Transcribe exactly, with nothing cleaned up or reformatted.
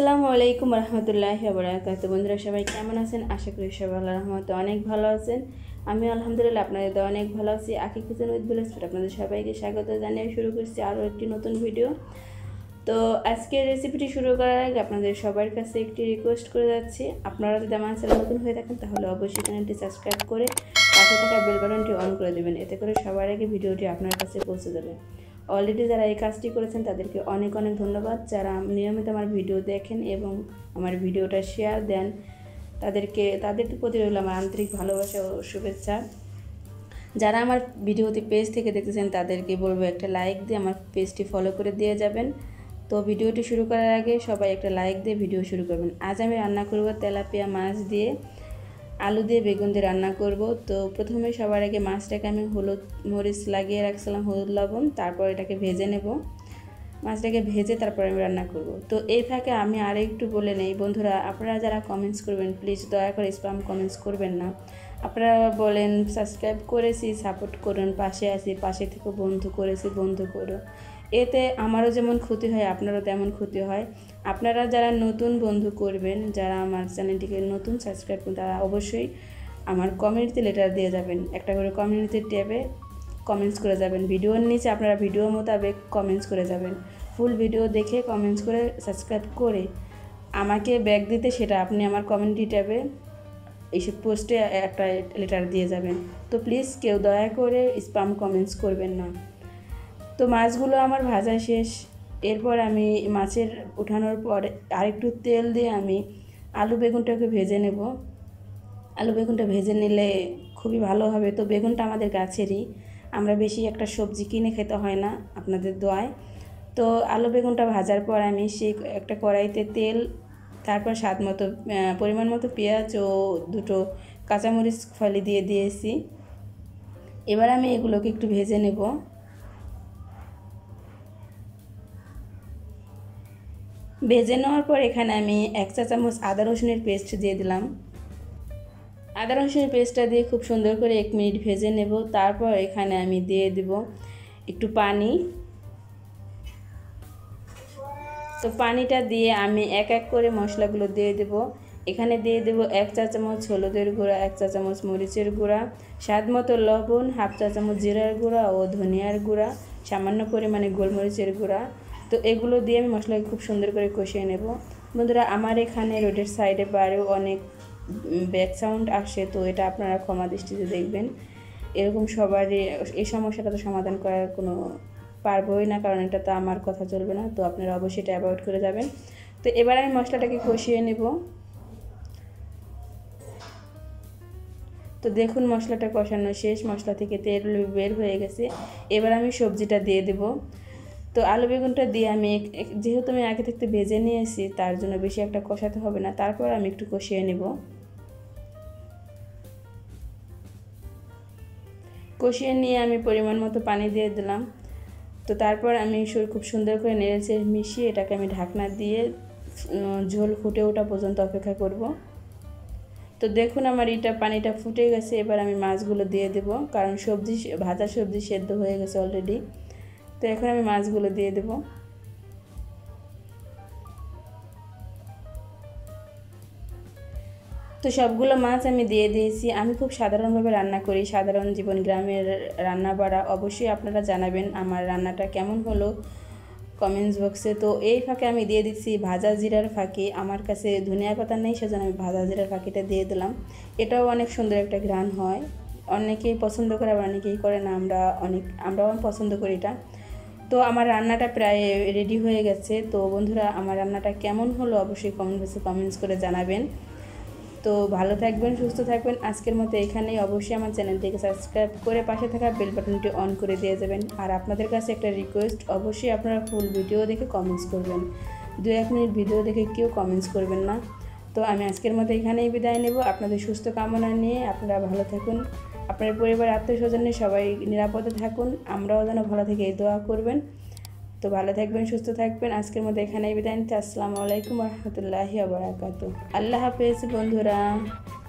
আসসালামু আলাইকুম রহমতুল্লাহি ওয়া বারাকাতুহু। বন্ধুরা সবাই কেমন আছেন? আশা করি সবাই আল্লাহর রহমতে অনেক ভালো আছেন। আমি আলহামদুলিল্লাহ আপনাদের দোয়ায় অনেক ভালো আছি। আখি কিচেন উইথ প্লেস ডট আপনাদের সবাইকে স্বাগত জানিয়ে শুরু করছি আরও একটি নতুন ভিডিও। তো আজকের রেসিপিটি শুরু করার আগে আপনাদের সবার কাছে একটি রিকোয়েস্ট করে যাচ্ছি, আপনারা যদি আমার চ্যানেল নতুন হয়ে থাকেন তাহলে অবশ্যই চ্যানেলটি সাবস্ক্রাইব করে পাশে থাকা বেল বাটনটি অন করে দেবেন, এতে করে সবার আগে ভিডিওটি আপনার কাছে পৌঁছে যাবে। অলরেডি যারা এই কাজটি করেছেন তাদেরকে অনেক অনেক ধন্যবাদ। যারা নিয়মিত আমার ভিডিও দেখেন এবং আমার ভিডিওটা শেয়ার দেন তাদেরকে তাদের প্রতি রইল আমার আন্তরিক ভালোবাসা ও শুভেচ্ছা। যারা আমার ভিডিওতে পেজ থেকে দেখতেছেন তাদেরকে বলবো একটা লাইক দিয়ে আমার পেজটি ফলো করে দিয়ে যাবেন। তো ভিডিওটি শুরু করার আগে সবাই একটা লাইক দিয়ে ভিডিও শুরু করবেন। আজ আমি রান্না করব তেলাপিয়া মাছ দিয়ে আলু দিয়ে বেগুন দিয়ে রান্না করব। তো প্রথমে সবার আগে মাছটাকে আমি হলুদ মরিচ লাগিয়ে রাখছিলাম, হলুদ লবণ, তারপর এটাকে ভেজে নেব। মাছটাকে ভেজে তারপর আমি রান্না করব। তো এই ফাঁকে আমি আর একটু বলে নেই বন্ধুরা, আপনারা যারা কমেন্টস করবেন প্লিজ দয়া করে স্প্যাম কমেন্টস করবেন না। আপনারা বলেন সাবস্ক্রাইব করেছি, সাপোর্ট করুন, পাশে আছি, পাশে থেকে বন্ধু করেছি, বন্ধু করো। এতে আমারও যেমন ক্ষতি হয় আপনারও তেমন ক্ষতি হয়। আপনারা যারা নতুন বন্ধু করবেন, যারা আমার চ্যানেলটিকে নতুন সাবস্ক্রাইব করবেন, তারা অবশ্যই আমার কমিউনিটি লেটার দিয়ে যাবেন, একটা করে কমিউনিটি ট্যাবে কমেন্টস করে যাবেন। ভিডিওর নিচে আপনারা ভিডিও মোতাবেক কমেন্টস করে যাবেন। ফুল ভিডিও দেখে কমেন্টস করে সাবস্ক্রাইব করে আমাকে ব্যাক দিতে সেটা আপনি আমার কমিউনিটি ট্যাবে এইসব পোস্টে একটা লেটার দিয়ে যাবেন। তো প্লিজ কেউ দয়া করে স্প্যাম কমেন্টস করবেন না। তো মাছগুলো আমার ভাজা শেষ। এরপর আমি মাছের উঠানোর পর আরেকটু তেল দিয়ে আমি আলু বেগুনটাকে ভেজে নেব। আলু বেগুনটা ভেজে নিলে খুবই ভালো হবে। তো বেগুনটা আমাদের গাছেরই, আমরা বেশি একটা সবজি কিনে খেতে হয় না আপনাদের দোয়ায়। তো আলু বেগুনটা ভাজার পর আমি সেই একটা কড়াইতে তেল, তারপর স্বাদ মতো পরিমাণ মতো পেঁয়াজ ও দুটো কাঁচামরিচ ফালি দিয়ে দিয়েছি। এবার আমি এগুলোকে একটু ভেজে নেব। ভেজে নেওয়ার পর এখানে আমি এক চা চামচ আদা রসুনের পেস্ট দিয়ে দিলাম। আদা রসুনের পেস্টটা দিয়ে খুব সুন্দর করে এক মিনিট ভেজে নেব। তারপর এখানে আমি দিয়ে দেব একটু পানি। তো পানিটা দিয়ে আমি এক এক করে মশলাগুলো দিয়ে দেব। এখানে দিয়ে দেব এক চা চামচ হলুদের গুঁড়া, এক চা চামচ মরিচের গুঁড়া, স্বাদ মতো লবণ, হাফ চা চামচ জিরার গুঁড়া ও ধনিয়ার গুঁড়া, সামান্য পরিমাণে গোলমরিচের গুঁড়া। তো এগুলো দিয়ে আমি মশলাকে খুব সুন্দর করে কষিয়ে নেব। বন্ধুরা আমার এখানে রোডের সাইডে বাইরেও অনেক ব্যাক সাউন্ড আসে, তো এটা আপনারা ক্ষমা দৃষ্টিতে দেখবেন। এরকম সবারই এই সমস্যাটা তো সমাধান করার কোনো পারবোই না, কারণ এটা তো আমার কথা চলবে না। তো আপনারা অবশ্যই এটা অ্যাভয়েড করে যাবেন। তো এবার আমি মশলাটাকে কষিয়ে নেব। তো দেখুন মশলাটা কষানো শেষ, মশলা থেকে তেল বের হয়ে গেছে। এবার আমি সবজিটা দিয়ে দেব। তো আলু বেগুনটা দিয়ে আমি যেহেতু আমি আগে থেকে ভেজে নিয়েছি তার জন্য বেশি একটা কষাতে হবে না। তারপর আমি একটু কষিয়ে নেব। কষিয়ে নিয়ে আমি পরিমাণ মতো পানি দিয়ে দিলাম। তো তারপর আমি খুব সুন্দর করে নেড়েচে মিশিয়ে এটাকে আমি ঢাকনা দিয়ে ঝোল ফুটে ওঠা পর্যন্ত অপেক্ষা করব। তো দেখুন আমার এটা পানিটা ফুটে গেছে। এবার আমি মাছগুলো দিয়ে দেব, কারণ সবজি ভাজা সবজি সেদ্ধ হয়ে গেছে অলরেডি। তো এখন আমি মাছগুলো দিয়ে দেব। তো সবগুলো মাছ আমি দিয়ে দিয়েছি। আমি খুব সাধারণভাবে রান্না করি, সাধারণ জীবন গ্রামের রান্না বাড়া। অবশ্যই আপনারা জানাবেন আমার রান্নাটা কেমন হলো কমেন্টস বক্সে। তো এই ফাঁকে আমি দিয়ে দিচ্ছি ভাজা জিরার ফাঁকি। আমার কাছে ধনিয়া পাতা নেই, সেজন্য আমি ভাজা জিরার ফাঁকিটা দিয়ে দিলাম। এটাও অনেক সুন্দর একটা ঘ্রাণ হয়। অনেকেই পছন্দ করে, আবার অনেকেই করে না। আমরা অনেক আমরাও পছন্দ করি এটা। তো আমার রান্নাটা প্রায় রেডি হয়ে গেছে। তো বন্ধুরা আমার রান্নাটা কেমন হলো অবশ্যই কমেন্ট বক্সে কমেন্টস করে জানাবেন। তো ভালো থাকবেন, সুস্থ থাকবেন। আজকের মতো এখানেই। অবশ্যই আমার চ্যানেলটিকে সাবস্ক্রাইব করে পাশে থাকা বেল বাটনটি অন করে দিয়ে যাবেন। আর আপনাদের কাছে একটা রিকোয়েস্ট, অবশ্যই আপনারা ফুল ভিডিও দেখে কমেন্টস করবেন। দু এক মিনিট ভিডিও দেখে কেউ কমেন্টস করবেন না। তো আমি আজকের মতো এখানেই বিদায় নেব। আপনাদের সুস্থ কামনা নিয়ে আপনারা ভালো থাকুন, আপনার পরিবার আত্মীয় স্বজনের সবাই নিরাপদে থাকুন। আমরাও যেন ভালো থেকে এই দোয়া করবেন। তো ভালো থাকবেন, সুস্থ থাকবেন। আজকের মতো এখানেই বিদায় নিচ্ছি। আসসালামু আলাইকুম রহমতুল্লাহি ওয়া বারাকাতুহু। আল্লাহ হাফেজ বন্ধুরা।